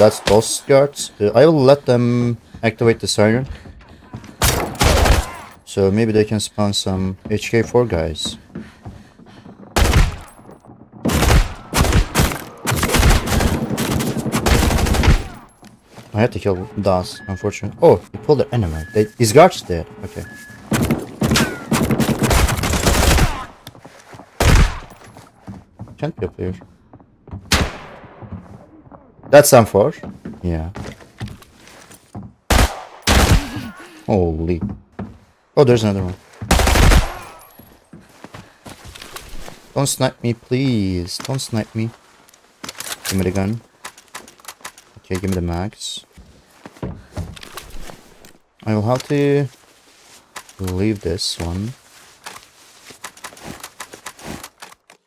that's those guards. I will let them activate the siren. So maybe they can spawn some HK4 guys. I had to kill Das, unfortunately. Oh, he pulled the enemy. His guard's dead. Okay. Can't be up here. That's M4. Yeah. Holy. Oh, there's another one. Don't snipe me, please. Don't snipe me. Give me the gun. Okay, give me the mags. I will have to leave this one.